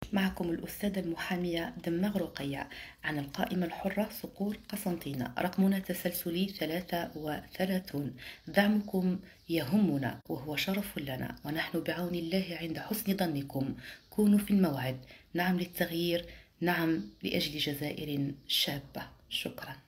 معكم الأستاذة المحامية دماغ رقية عن القائمة الحرة صقور قسنطينة، رقمنا تسلسلي 33. دعمكم يهمنا وهو شرف لنا، ونحن بعون الله عند حسن ظنكم. كونوا في الموعد، نعم للتغيير، نعم لأجل جزائر شابة. شكرا.